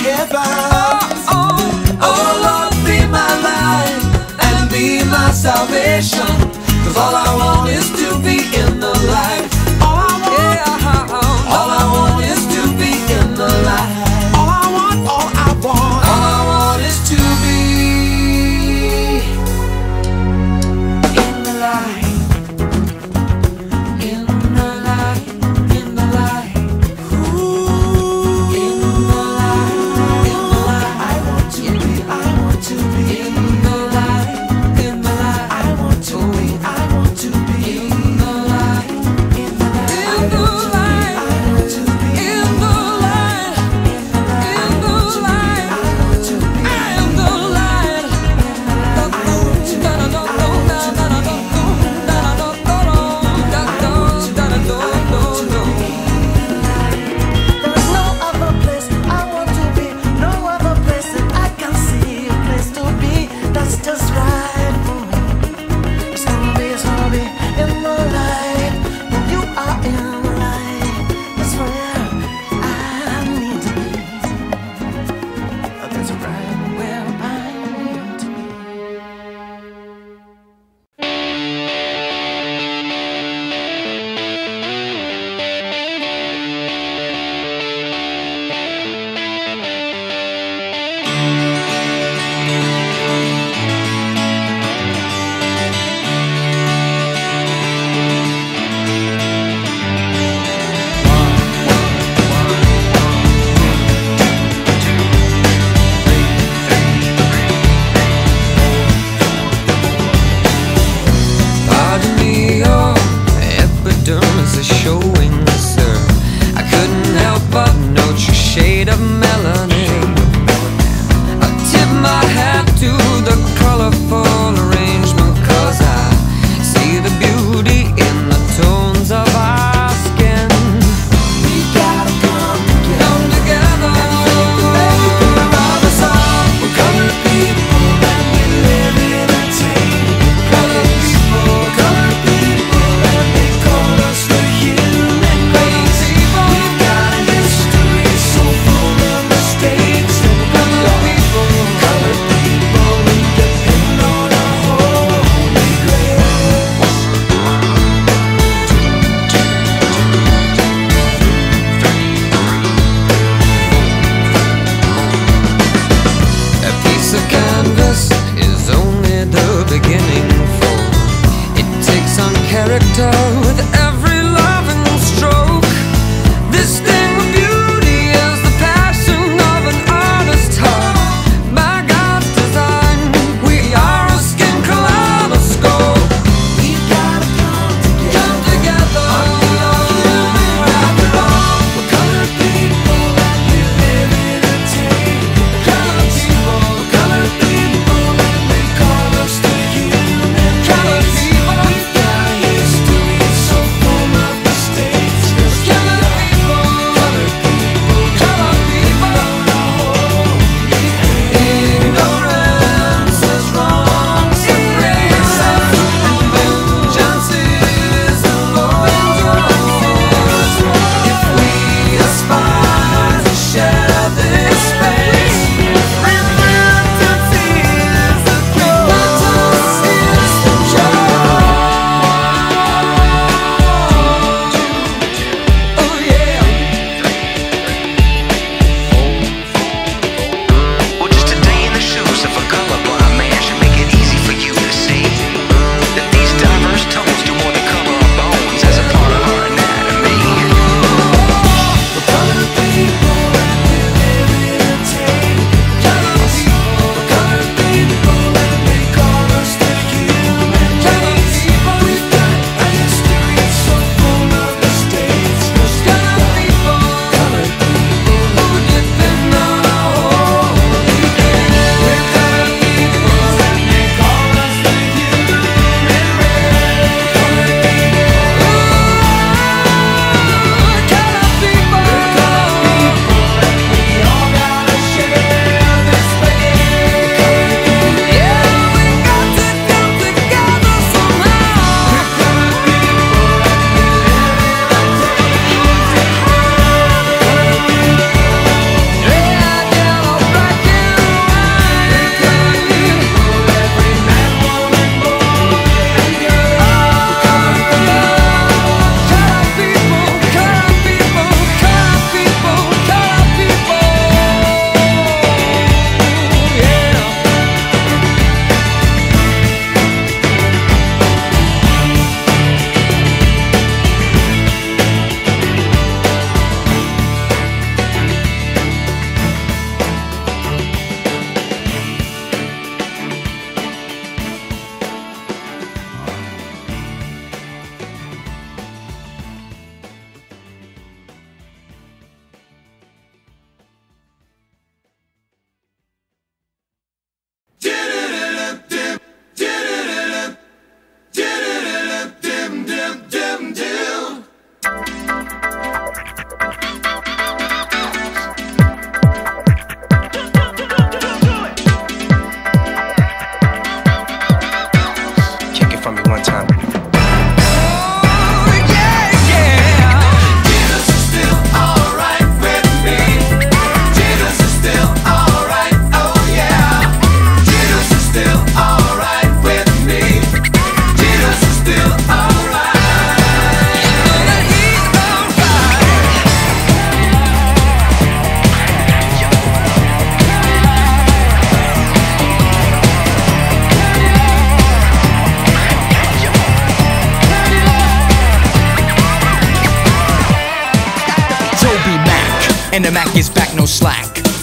heaven. Oh Lord, be my light and be my salvation, 'cause all I want is to be in the light. All I want is to be in the light. All I want is to be in the light. In the light, in the light. Ooh, in the light, in the light. I want to be in the light, in the light. I want to be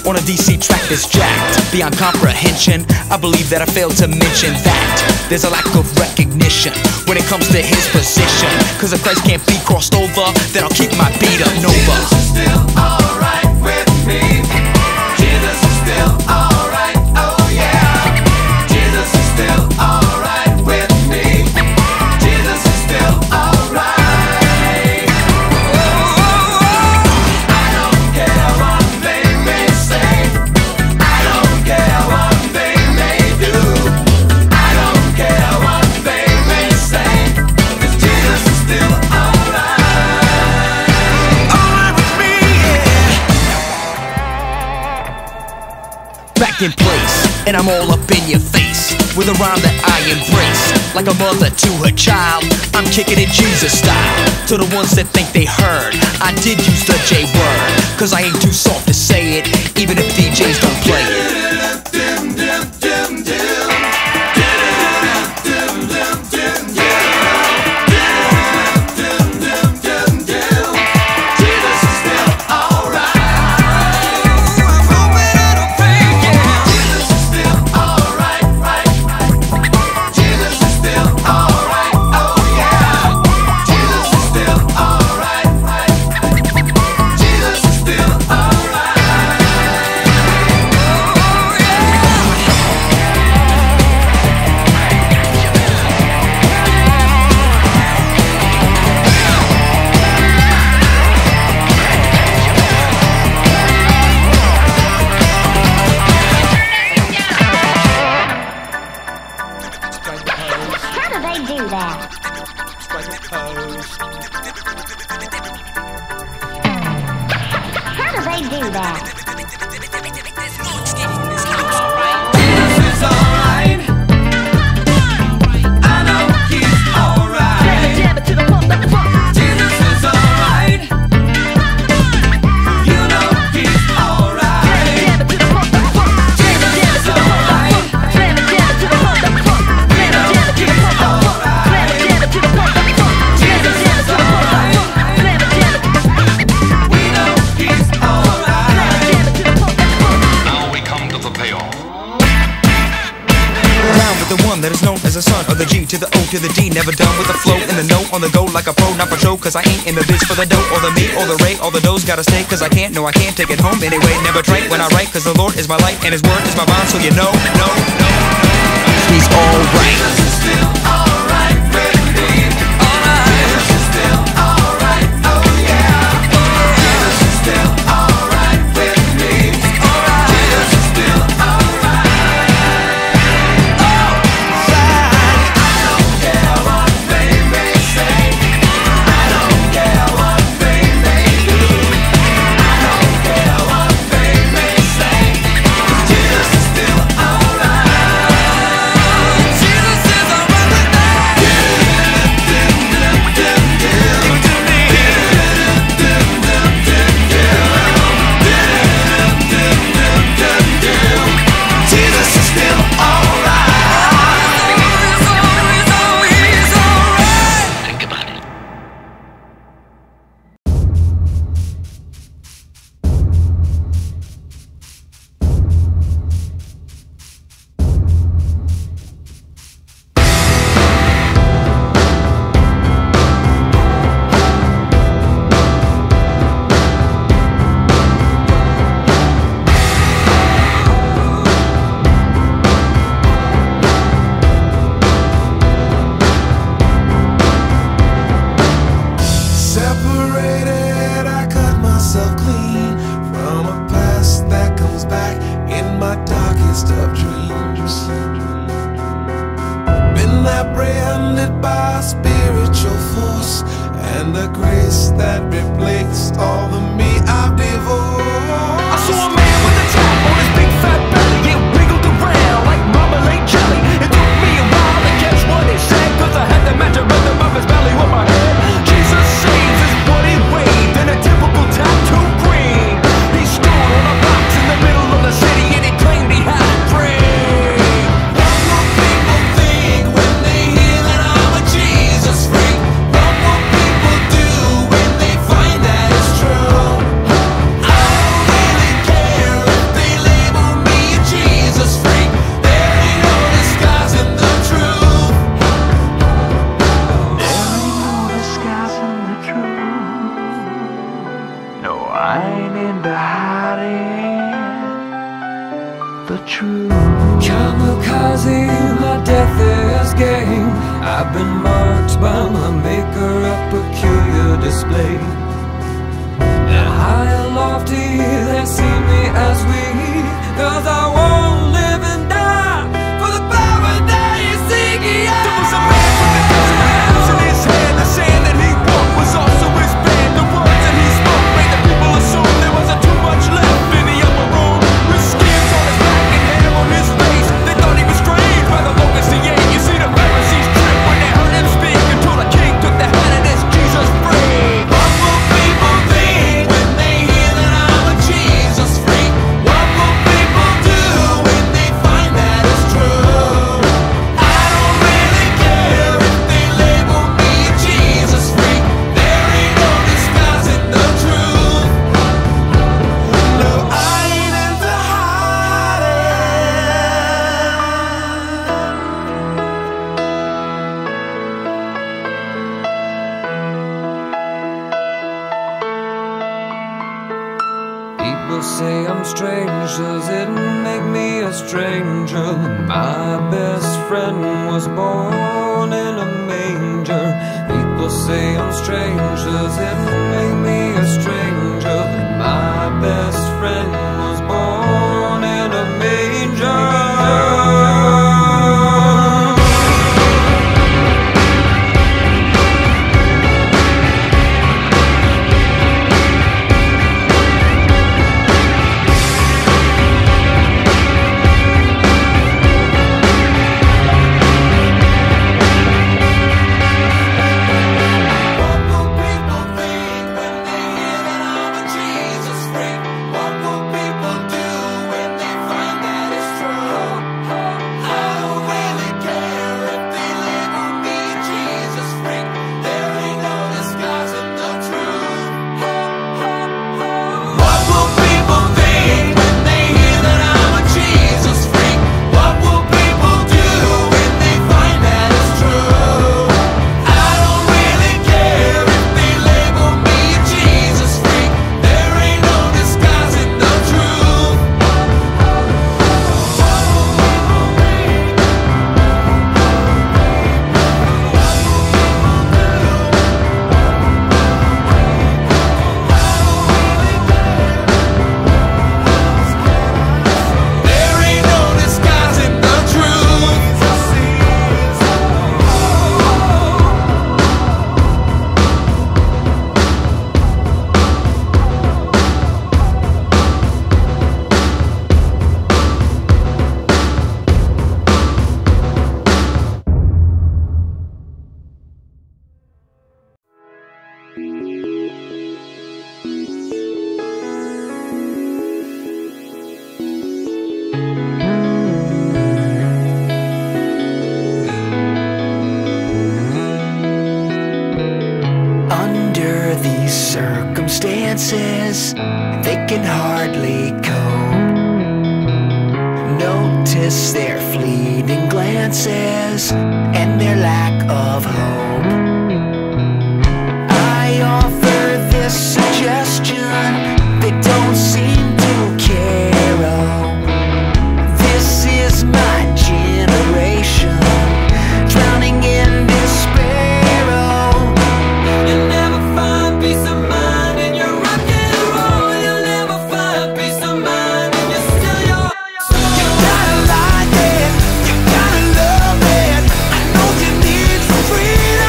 on a DC track that's jacked beyond comprehension. I believe that I failed to mention that there's a lack of recognition when it comes to his position. Cause if Christ can't be crossed over, then I'll keep my beat up Nova. Jesus is still alright with me. Jesus is still alright, oh yeah. Jesus is still alright with me. Jesus is still alright. I don't care what they may say. I don't care what they may do. I don't care what they may say. 'Cause Jesus is still alright. Alright with me, yeah. Back in place, and I'm all up in your face with a rhyme that I embrace. Like a mother to her child, I'm kicking it Jesus style. To the ones that think they heard, I did use the J word. Cause I ain't too soft to say it, even if DJs don't play it. That is known as a son of the G to the O to the D. Never done with the flow and the note on the go like a pro, not for show. Cause I ain't in the biz for the dough or the me or the ray or the doughs. Gotta stay cause I can't, no I can't take it home anyway. Never trite when I write cause the Lord is my light and his word is my bond. So you know, he's alright. Jesus is still alright with me. Jesus is still alright, oh yeah. Jesus is still alright with me. Jesus is still alright. Apprehended by spiritual force and the grace that replaced all the me I've divorced. I saw a man with a trap on his big fat belly. It wiggled around like marmalade jelly. It took me a while to catch what he said, cause I had to match the rhythm of his belly with my head. Jesus saves is what he waved in a typical tattoo green. He stood on a box in the middle of the city and he claimed he had a dream. What will people do when they find that it's true? the truth. Kamikaze, my death is gain. I've been marked by my maker, a peculiar display. And high and lofty they see me as weak, 'cause I won't live and die for the power that is seeking. There was a man with a dozen hands in his hand. The sand that he walked was also his band. The words that he spoke made the people assume there wasn't too much left in the upper room. With skins on his back and hair on his face, they thought he was strange by the locusts he ate. You see the Pharisees trip when they heard him speak, until the king took the hand and asked Jesus free. What will people think when they hear that I'm a Jesus freak? What will people do when they find that it's true? I don't really care if they label me a Jesus freak. There ain't no disguising the truth. No, I ain't into hiding. People say I'm strange, does it make me a stranger? My best friend was born in a manger. People say I'm strange, does it make me a stranger? My best friend was born in a manger. What will people think when they hear that I'm a Jesus freak? What will people do when they find that it's true? I don't really care if they label me a Jesus freak. There ain't no disguising the truth. What will people think when they hear that I'm a Jesus freak? What will people do when they find that it's true? I don't really care if they label me a Jesus freak. There ain't no disguising the truth. There ain't no disguising the truth. Under these circumstances, they can hardly cope. Notice their fleeting glances and their lack of hope. I offer this suggestion they don't seem to care of. This is my generation, drowning in despair. Oh, You'll never find peace of mind in your rock and roll. You'll never find peace of mind in your still your. you gotta like it, you gotta love it. I know you need some freedom.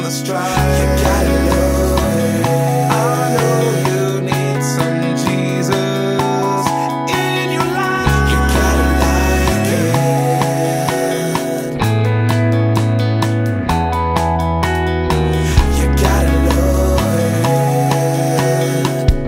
the strife. You gotta know it. I know you need some Jesus in your life. You gotta like it. You gotta know it.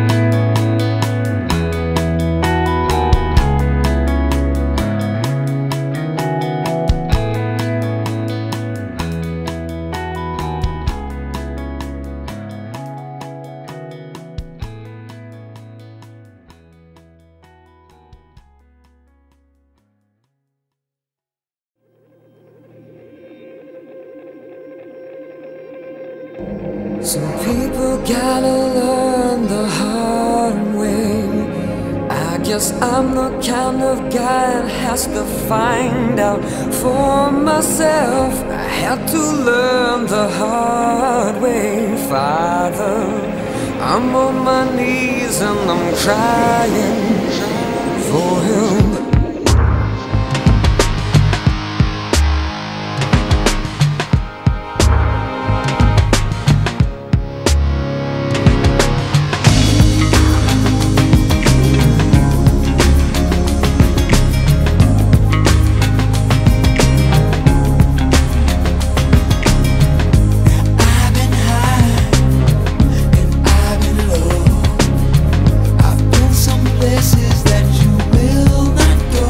Some people gotta learn the hard way. I guess I'm the kind of guy that has to find out for myself. I had to learn the hard way, Father. I'm on my knees and I'm crying for him. I've been high and I've been low. I've been some places that you will not go.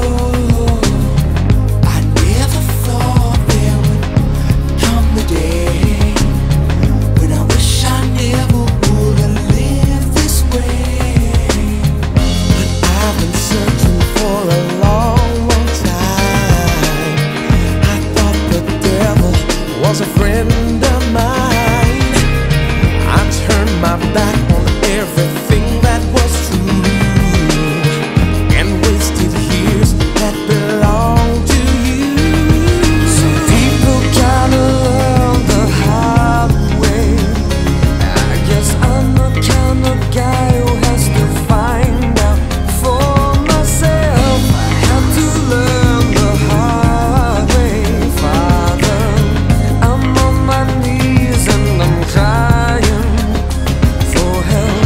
I never thought there would come the day when I wish I never would have lived this way. But I've been searching for a long, long time. I thought the devil was a friend of mine. I turned my back on everything that was true and wasted years that belonged to you. Some people gotta learn the hard way. I guess I'm the kind of guy who has to find out for myself. I have to learn the hard way, Father. I'm on my knees and I'm crying for help.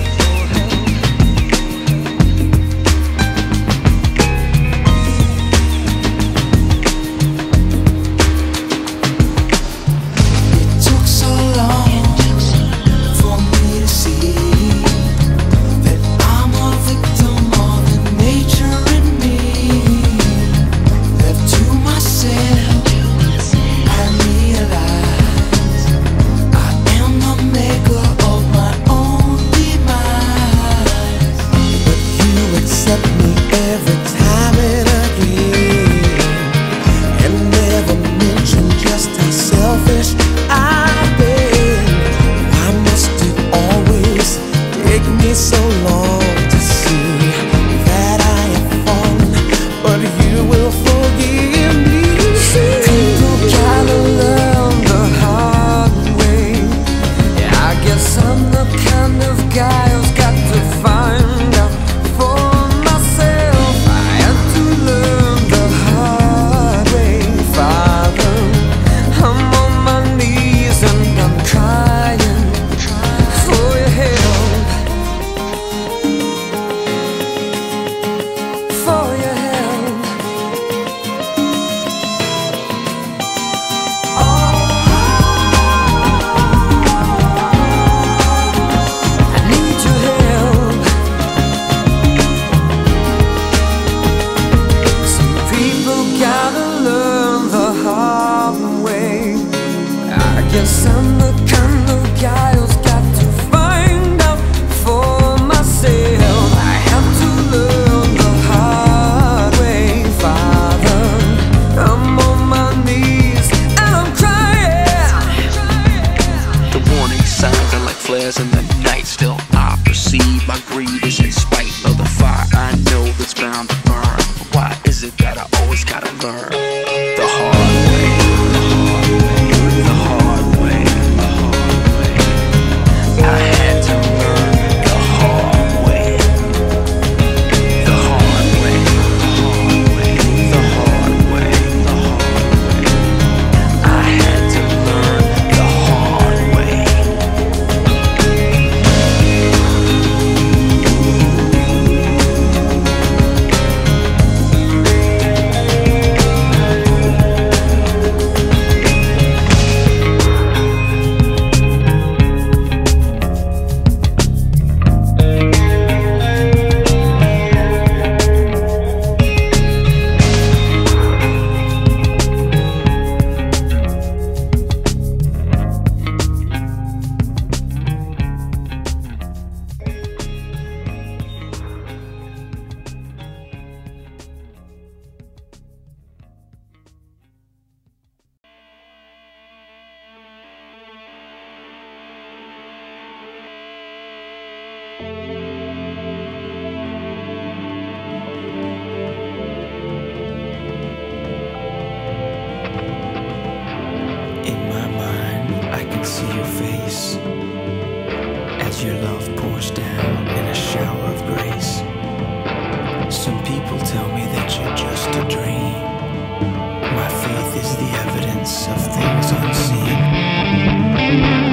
It took so long for me to see that I'm a victim of the nature in me. Left to myself, I realize I am the maker of my own demise. But you accept me every time and again, and never mention just how selfish I've been. Why must it always take me so long to see that I have fallen? But you will forgive me. People gotta learn the hard way. Yeah, I guess I'm the kind of guy who's got to find out for myself. I had to learn the hard way, Father. I'm on my knees and I'm crying for your help, for your help. I need your help. Some people gotta learn the hard way. I guess I'm the kind of guy who's got to find out for myself. I have to learn the hard way, Father. I'm on my knees and I'm crying. The warning signs are like flares in the night. Still I perceive my greed is in spite of the fire I know that's bound to burn. Why is it that I always gotta learn the hard way? The hard way. The hard way. I had to learn the hard way. The hard way. The hard way. The hard way. I had to learn the as your love pours down in a shower of grace. Some people tell me that you're just a dream. My faith is the evidence of things unseen.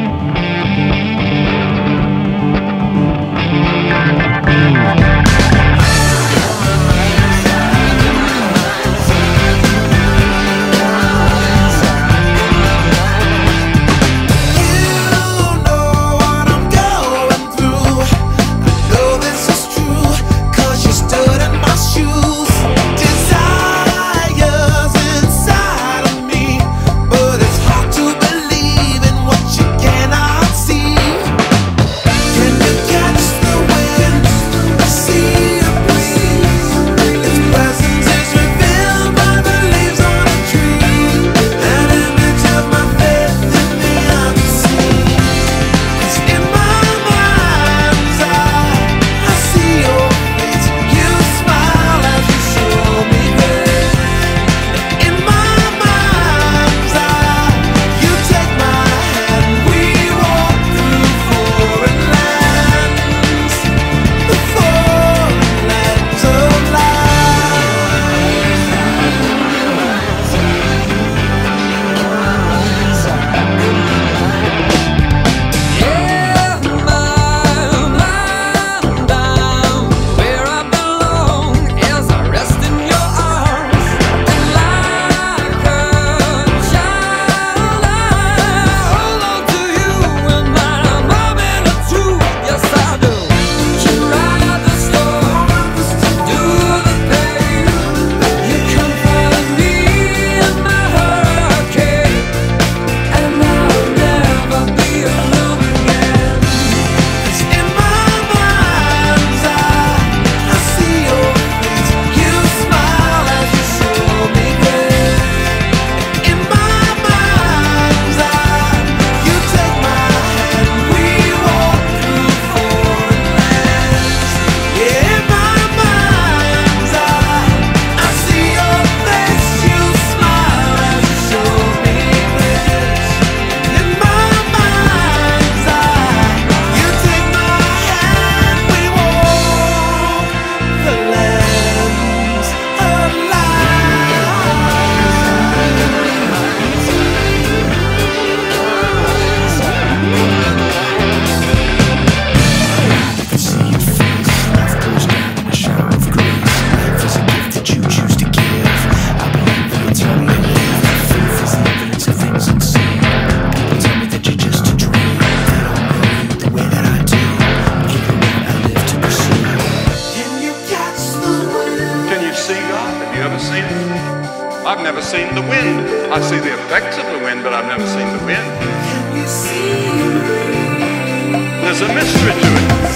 I've never seen the wind. I see the effects of the wind, but I've never seen the wind. There's a mystery to it.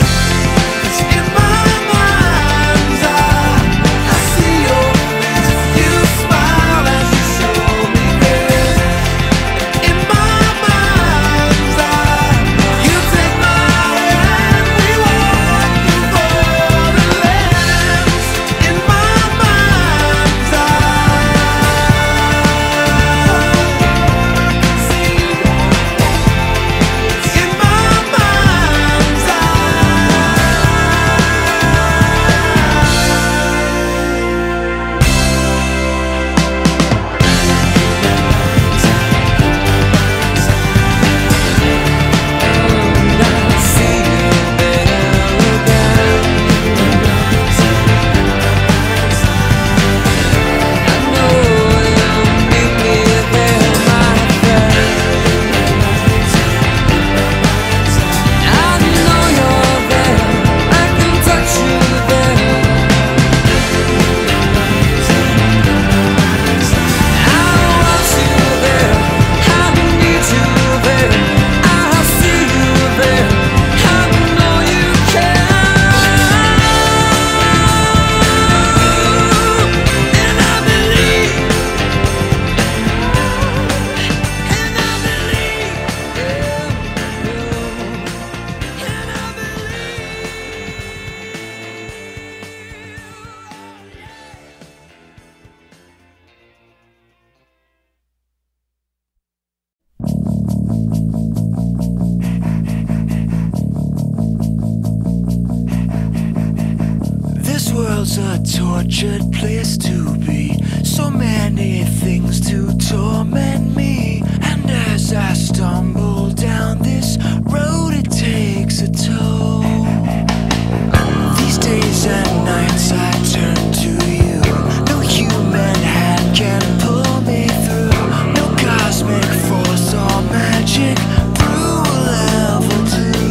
was a tortured place to be. So many things to torment me. And as I stumble down this road, it takes a toll. These days and nights I turn to you. No human hand can pull me through. No cosmic force or magic brew will ever do.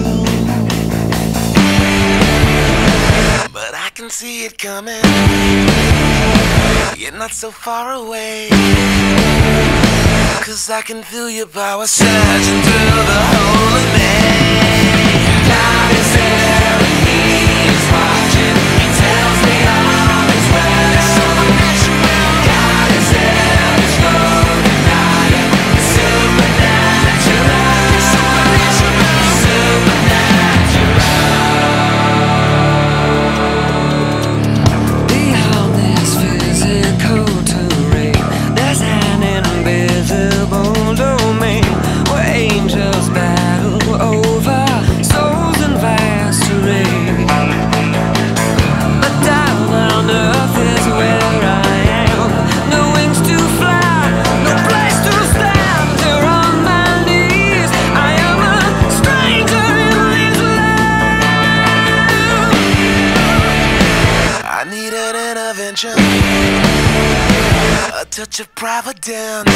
But I can see it coming. You're not so far away. 'Cause I can feel your power surging through the whole of me. God is there and He is watching. He tells me all is well. It's supernatural. God is there, there's no denying. It's supernatural. It's supernatural. Supernatural. Beyond this physical terrain, there's an invisible domain where angels battle over souls in vast array. But down on earth is where I am. No wings to fly, no place to stand. Here on my knees, I am a stranger in this land. I need an intervention, a touch of providence.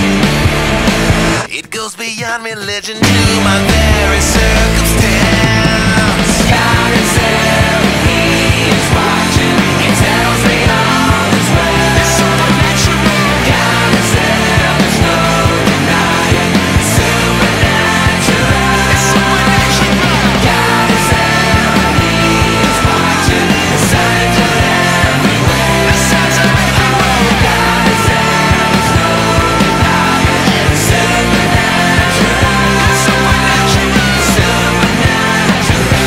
It goes beyond religion to my very circumstance. God is there, He is watching. He tells me all is well. It's supernatural. God is there, there's no denying. It's supernatural. It's supernatural. God is there, He is watching. The signs are everywhere. The signs are everywhere. God is there, there's no denying. It's supernatural. It's supernatural. Supernatural.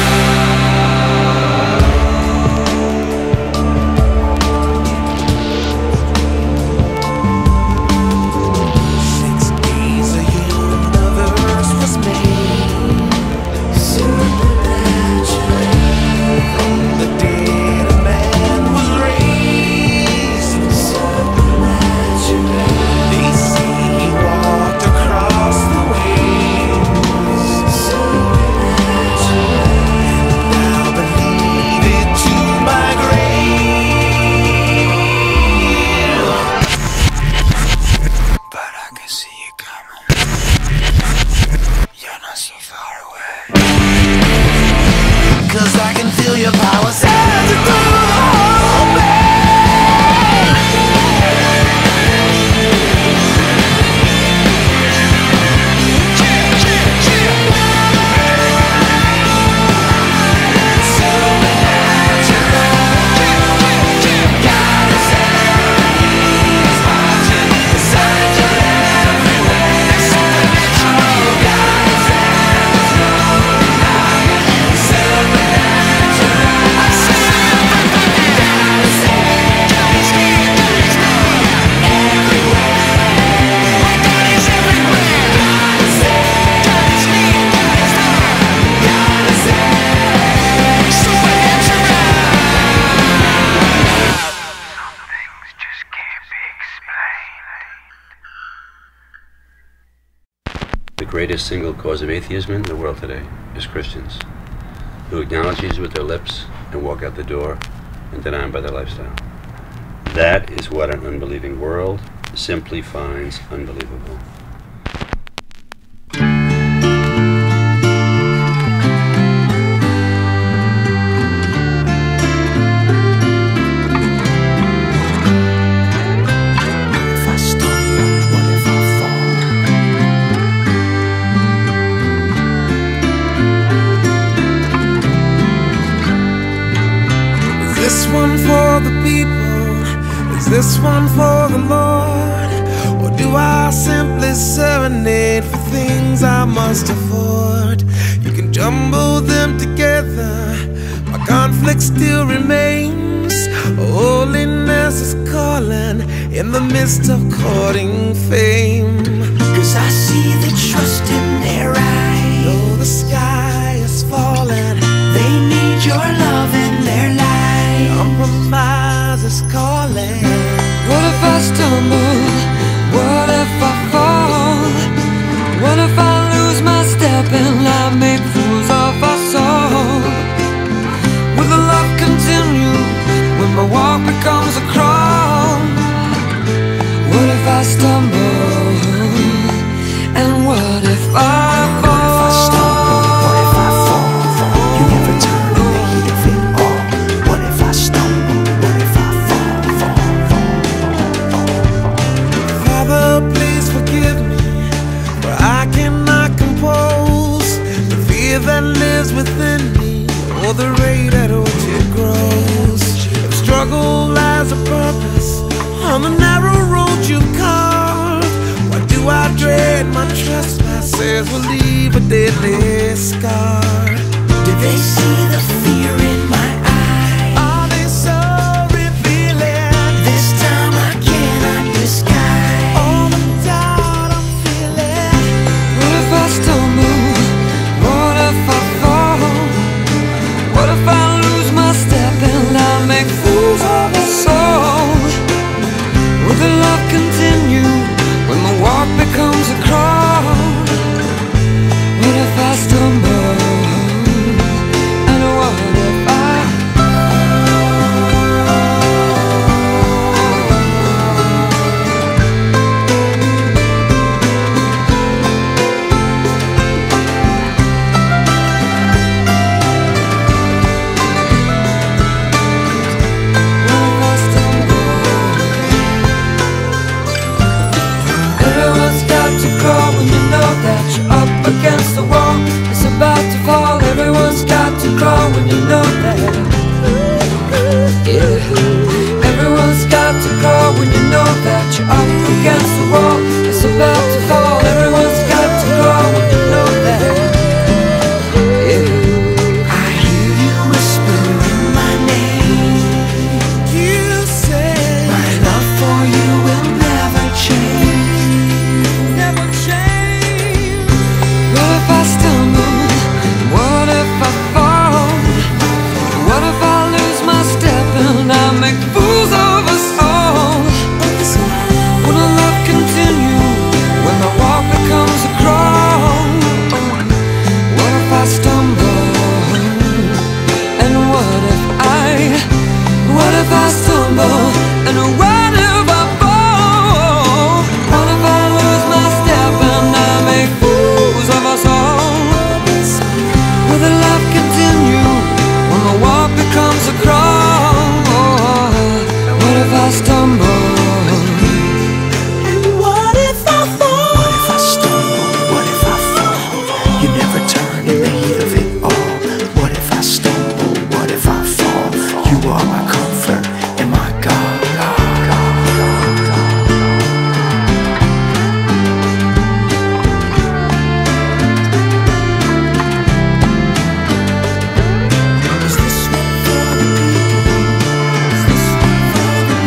The greatest single cause of atheism in the world today is Christians who acknowledge Jesus with their lips and walk out the door and deny Him by their lifestyle. That is what an unbelieving world simply finds unbelievable. This one for the people? Is this one for the Lord? Or do I simply serenade for things I must afford? You can jumble them together, my conflict still remains. Holiness is calling in the midst of courting fame. 'Cause I see the trust in their eyes. Though the sky is falling, they need your love in their life. Compromise is calling. What if I stumble? What if I fall? What if I lose my step and I make fools of us all? Will the love continue when my walk becomes a crawl? What if I stumble? And what if I fall? What if I stumble? What if I fall? You never turn in the heat of it all. What if I stumble? What if I fall? Father, please forgive me, for I cannot compose the fear that lives within me, or the rate at which it grows. If struggle lies a purpose on the narrow road you've carved, why do I dread my trespasses will leave a deadly scar? Do they see the fear in my eye? Are they so revealing? This time I cannot disguise all the doubt I'm feeling. What if I stumble? What if I fall? What if I lose my step and I make fools of us all? Will the love continue when my walk becomes a crawl? What if I stumble? And what if I Everyone's got to crawl when you know that you're up against the wall. It's about to fall. Everyone's got to crawl when you know that. Yeah. Everyone's got to crawl when you know that you're up against the wall. It's about to fall. Everyone's got to crawl when you know that. Yeah. I hear you whispering my name. You say my love for you will never change. Never change. What if I stumble? What if I fall? What if I lose my step and I make fools of us all? Will the love continue when the walk becomes a crawl? What if I stumble? And what if I stumble? And what if I fall? What if I lose my step and I make fools of us all? Will the love continue when the walk becomes a crawl? What if I stumble? And what if I fall? What if I stumble? What if I fall? You never turn in the heat of it all. What if I stumble? What if I fall? You are my comfort and my God. Is this one for the people? Is this one for the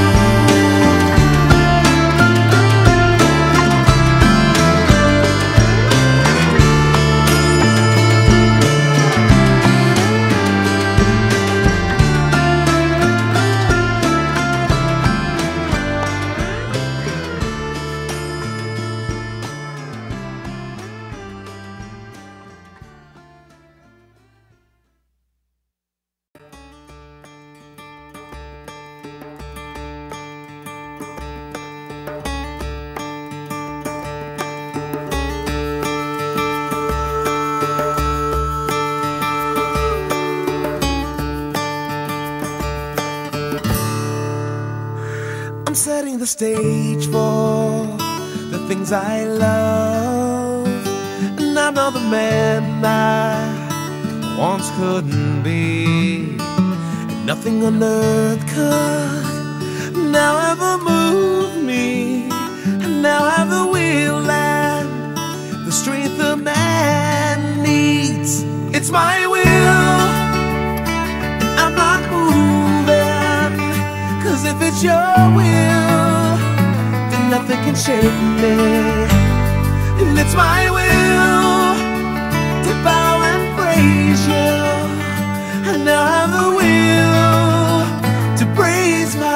I'm setting the stage for the things I love, and I'm not the man I once couldn't be, and nothing on earth could now ever move me, and now I have the will and the strength a man needs. It's my will, and I'm not moving, 'cause if it's your will, then nothing can shake me. And it's my will to bow and praise you, and now I have the will to praise my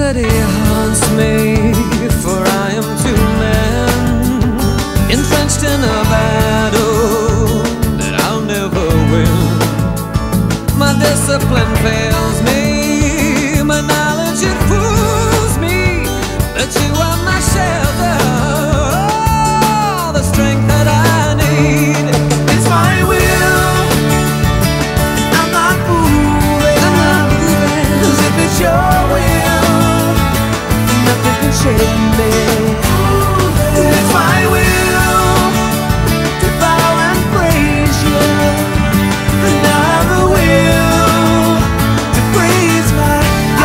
city haunts me, for I am two men entrenched in a battle that I'll never win. My discipline fails me, my knowledge it fools me, that you are my shelter, oh, the strength that I need. It's my will, I'm not moving, 'cause if it's your will, nothing can shake me. It's my will to bow and praise you, and I have the will to praise my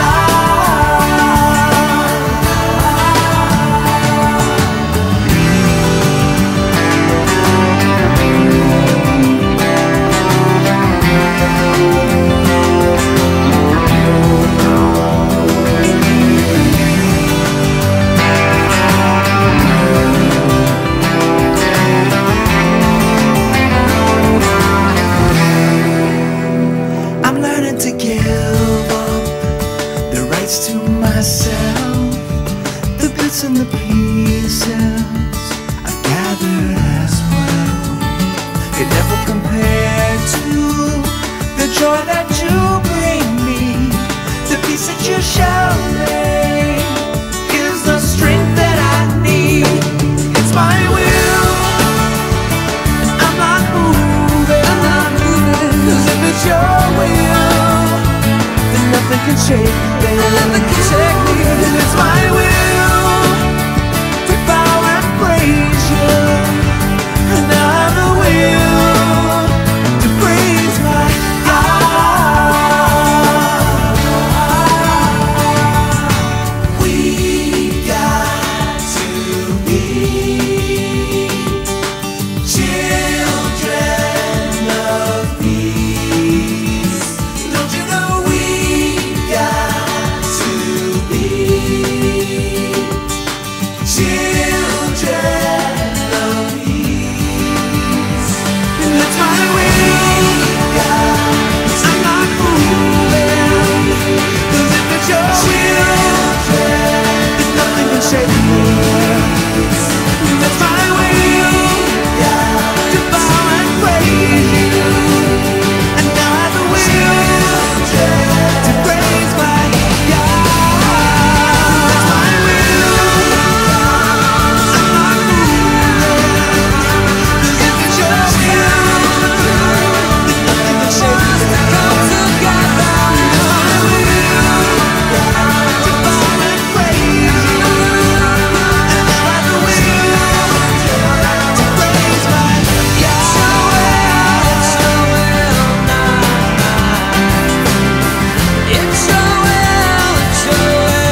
to myself, the bits and the pieces I've gathered as well. It never compared to the joy that you bring me. The peace that you show me is the strength that I need. It's my will, I'm not moving, 'cause if it's your will, then nothing can shake me. Nothing can shake me. It's my will to bow and praise you, and I have the will to praise my God. We got to be children of peace. Don't you know we got to be children of peace? And that's my will, God. I'm not moving, 'cause if it's your will, then nothing can shake me. And that's my will, God, to bow and praise you, and I have the will to praise my God. That's my will, I'm not moving, 'cause if it's your will, then nothing can shake me. That's my will, to bow and praise you, and I have the will to praise my God. It's your will, it's your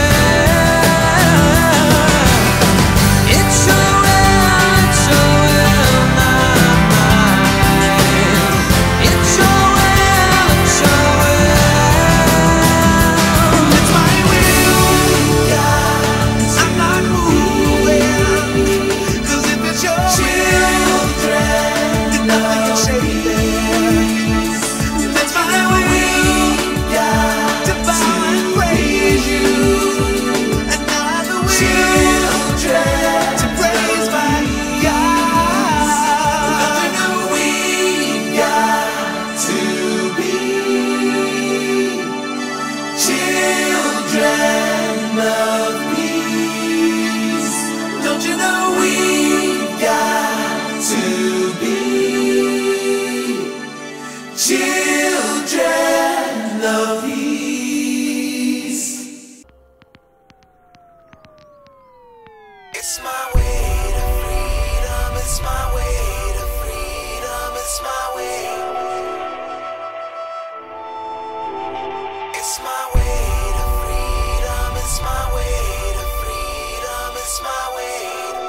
will. It's your will, it's your will, not mine. It's your will, it's your will. It's my will, God, I'm not moving, 'cause if it's your will, then nothing can shake me. It's my will, God, to bow and praise you, and I have the will to praise my God. Don't you know we got to be children of peace? Don't you know we got to be children of peace? It's my way to freedom, it's my way to freedom, it's my way. It's my way to freedom, it's my way to freedom, it's my way.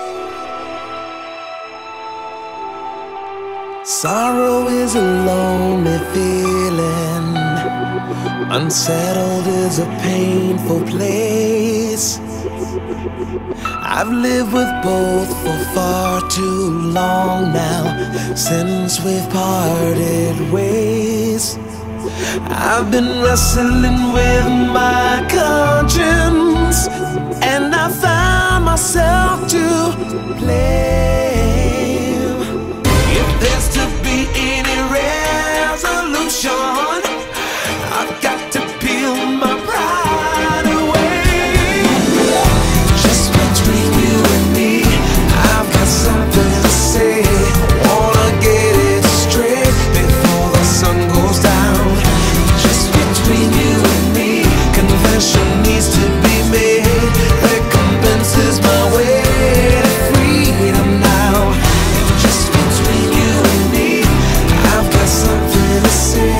Sorrow is a lonely feeling, unsettled is a painful place. I've lived with both for far too long now, since we've parted ways. I've been wrestling with my conscience, and I found myself to blame. If there's to be any resolution, I've got to peel my pride away. Just between you and me, I've got something to say. Wanna get it straight before the sun goes down. Just between you and me, confession needs to be made. Recompense is my way to freedom now. Just between you and me, I've got something to say.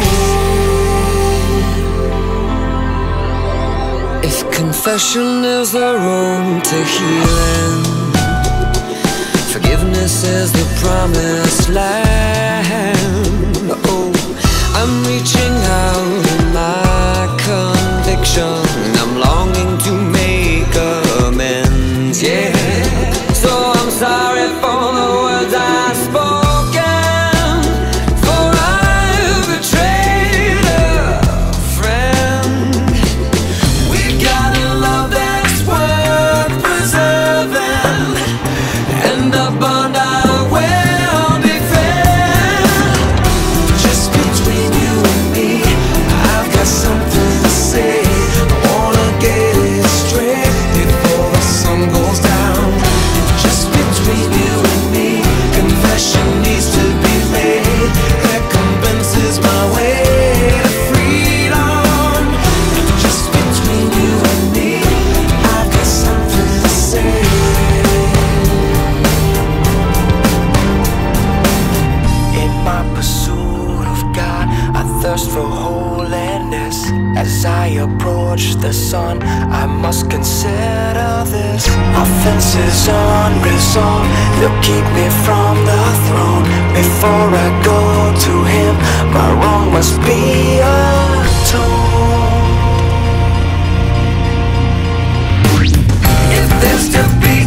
If confession is the road to healing, forgiveness is the promised land. Oh, I'm reaching out in my conviction. I'm longing to make amends, yeah. So I'm sorry for the words I've spoken, for I've betrayed a friend. We got a love that's worth preserving, and the bond I will defend. Just between you and me, I've got something to say. I wanna get it straight before the sun goes down. Just between you and me, confession needs to be made. Recompense is my way to freedom. Just between you and me, I've got something to say. In my pursuit of God, I thirst for holiness. As I approach the sun, I must consider this. Offenses unresolved, they'll keep me from the throne. Before I go to Him, my wrong must be atoned. If there's to be